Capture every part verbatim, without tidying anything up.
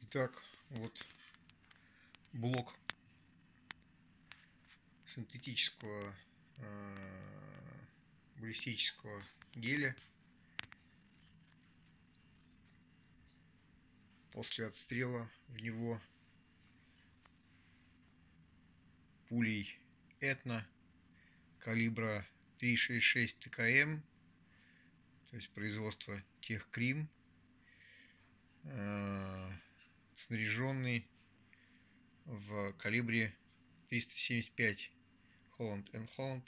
Итак, вот блок синтетического э, баллистического геля после отстрела в него пулей Этна калибра три шесть шесть ТКМ, то есть производство Техкрим, э, снаряженный в калибре триста семьдесят пять Holland энд Holland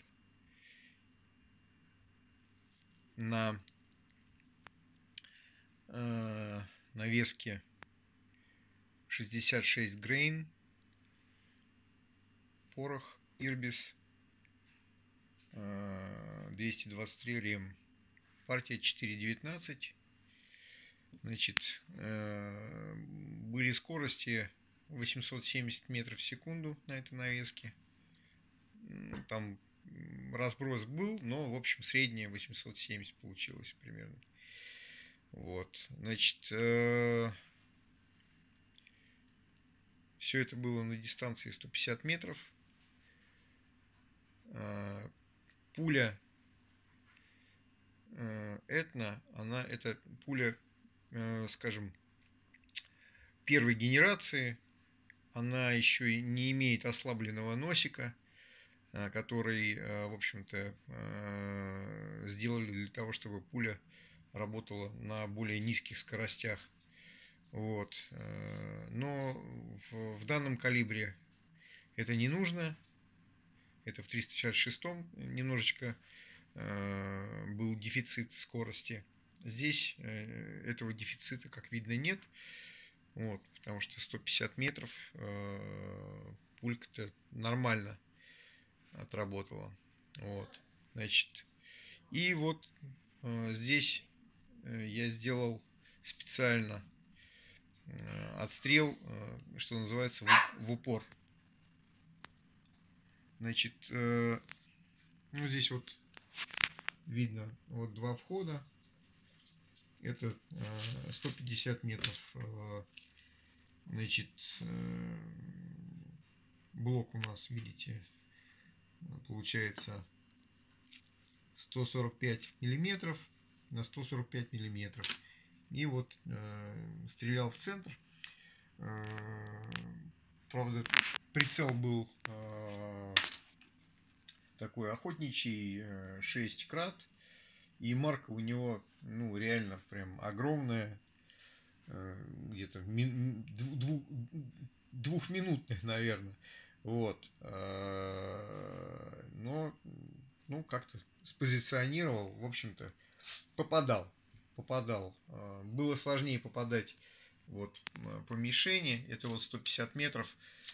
на э, навеске шестьдесят шесть грейн, порох Ирбис, двести двадцать три рем, партия четыре девятнадцать. Значит, были скорости восемьсот семьдесят метров в секунду на этой навеске. Там разброс был, но в общем средняя восемьсот семьдесят получилось примерно. Вот, значит, все это было на дистанции сто пятьдесят метров. Пуля Этна, она это пуля, скажем, первой генерации. Она еще и не имеет ослабленного носика, который, в общем-то, сделали для того, чтобы пуля работала на более низких скоростях. Вот. Но в, в данном калибре это не нужно. Это в триста шестьдесят шестом немножечко был дефицит скорости. Здесь этого дефицита, как видно, нет. Вот, потому что сто пятьдесят метров пулька-то нормально отработала. Вот, значит, и вот здесь я сделал специально отстрел, что называется, в упор. Значит, ну здесь вот видно вот два входа. Это сто пятьдесят метров. Значит, блок у нас, видите, получается сто сорок пять миллиметров на сто сорок пять миллиметров. И вот э, стрелял в центр. Э, правда, прицел был э, такой охотничий, э, шесть крат. И марка у него, ну, реально прям огромная. Э, где-то двух, двухминутная, наверное. Вот. Э, но, ну, как-то спозиционировал, в общем-то, попадал. Попадал. Было сложнее попадать вот по мишени. Это вот сто пятьдесят метров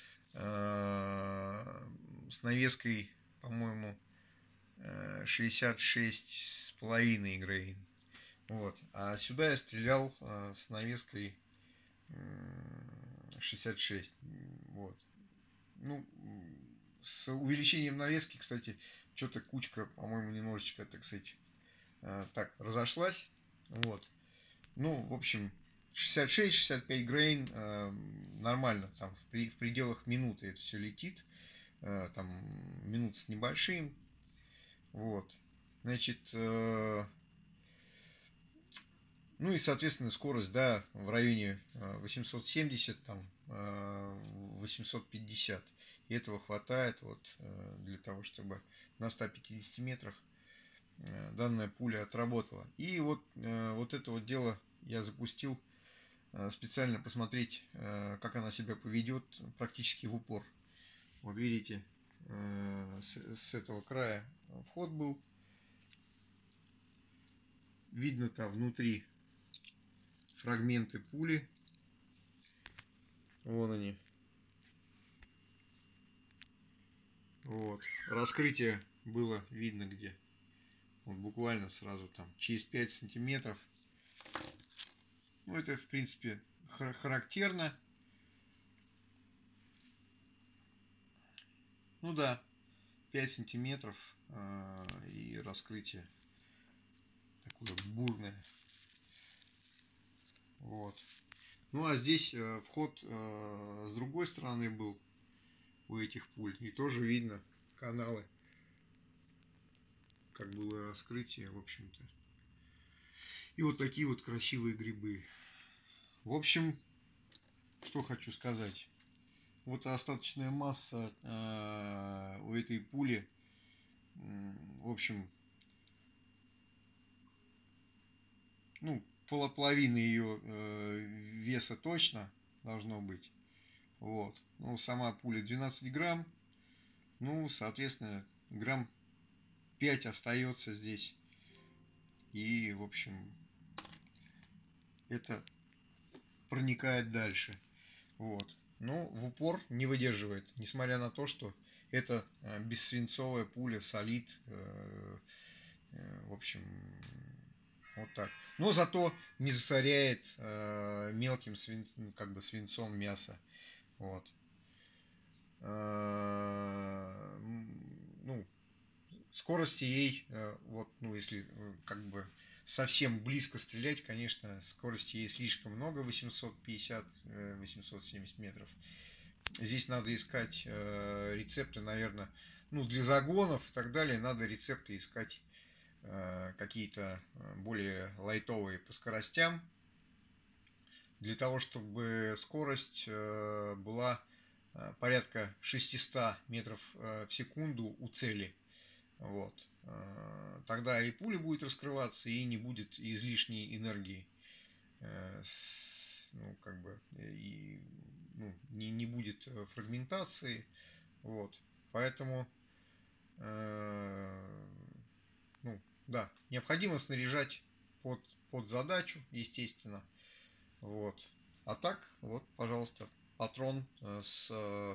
с навеской, по-моему, шестьдесят шесть с половиной грейн. Вот. А сюда я стрелял с навеской шестьдесят шесть. Вот. Ну, с увеличением навески, кстати, что-то кучка, по-моему, немножечко, так сказать, так разошлась. Вот. Ну, в общем, шестьдесят шесть — шестьдесят пять грейн э, нормально, там в, при, в пределах минуты это все летит, э, там минут с небольшим. Вот. Значит, э, ну и, соответственно, скорость, да, в районе восемьсот семьдесят, там, э, восемьсот пятьдесят. И этого хватает вот э, для того, чтобы на ста пятидесяти метрах данная пуля отработала. И вот, э, вот это вот дело я запустил э, специально посмотреть, э, как она себя поведет практически в упор. Вот видите, э, с, с этого края вход был. Видно там внутри фрагменты пули. Вон они. Вот. Раскрытие было видно где. Вот буквально сразу там через пять сантиметров. Ну, это, в принципе, характерно. Ну да, пять сантиметров э, и раскрытие такое бурное. Вот. Ну а здесь э, вход э, с другой стороны был у этих пуль. И тоже видно каналы, как было раскрытие, в общем-то. И вот такие вот красивые грибы. В общем, что хочу сказать. Вот остаточная масса э, у этой пули, э, в общем, ну, половины ее э, веса точно должно быть. Вот. Ну, сама пуля двенадцать грамм. Ну, соответственно, грамм пять остается здесь. И, в общем, это проникает дальше. Вот. Но в упор не выдерживает, несмотря на то, что это э, бессвинцовая пуля, солид. Э, э, в общем, вот так. Но зато не засоряет э, мелким свин, ну, как бы свинцом мясо. Вот. Э, ну, скорости ей, э, вот, ну, если э, как бы совсем близко стрелять, конечно, скорости ей слишком много, восемьсот пятьдесят восемьсот семьдесят метров. Здесь надо искать э, рецепты, наверное, ну, для загонов и так далее, надо рецепты искать э, какие-то более лайтовые по скоростям, для того, чтобы скорость э, была э, порядка шестьсот метров э, в секунду у цели. Вот. Э, тогда и пуля будет раскрываться, и не будет излишней энергии. Э, с, ну, как бы, и, ну, не, не будет фрагментации. Вот. Поэтому, э, ну, да, необходимо снаряжать под, под задачу, естественно. Вот. А так, вот, пожалуйста, патрон э, с, э,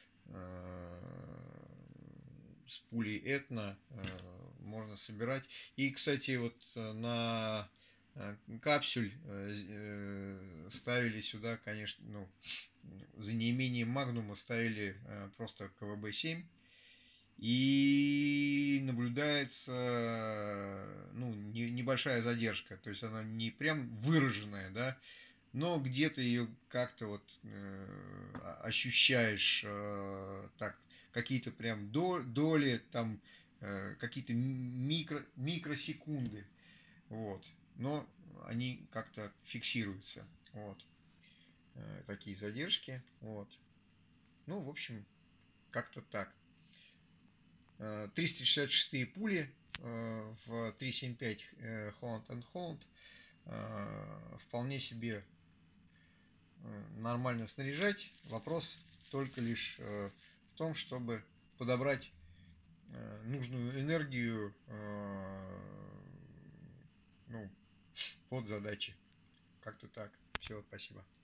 с пулей Этна э, можно собирать. И, кстати, вот э, на э, капсюль э, э, ставили сюда, конечно, ну, за неимением магнума ставили э, просто КВБ семь. И наблюдается, ну, не, небольшая задержка, то есть она не прям выраженная, да, но где-то ее как-то вот э, ощущаешь, э, так, какие-то прям до, доли, там, э, какие-то микро, микросекунды, вот, но они как-то фиксируются, вот, э, такие задержки, вот, ну, в общем, как-то так. триста шестьдесят шесть пули э, в три семь пять э, Holland and Holland э, вполне себе э, нормально снаряжать. Вопрос только лишь э, в том, чтобы подобрать э, нужную энергию э, ну, под задачи. Как-то так. Все, спасибо.